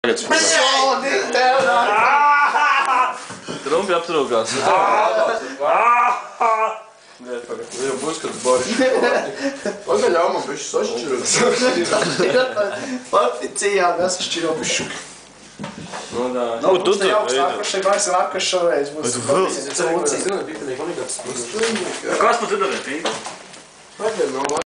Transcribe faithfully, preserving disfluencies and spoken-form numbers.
Šodien tev nāk! Trumpi aptrūkās. Nē, pagaid, jau būs kāds Boris. Pagaļ, jau man bišķi sašķirot. Paticijā nesašķiro bišu. Nu, tā. Nu, tu tu. Nākošai vairs vakar šoreiz būs. Kas tu citādi? Pagaļ, nav